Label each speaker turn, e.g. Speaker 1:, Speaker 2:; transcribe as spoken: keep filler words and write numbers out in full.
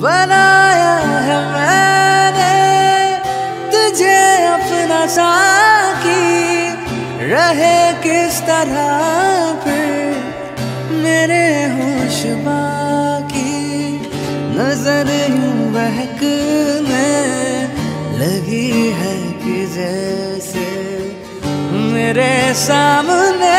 Speaker 1: बनाया है मैंने तुझे अपना साकी, रहे किस तरह फिर मेरे होश बाकी। नजर यूं बहकने लगी है कि जैसे मेरे सामने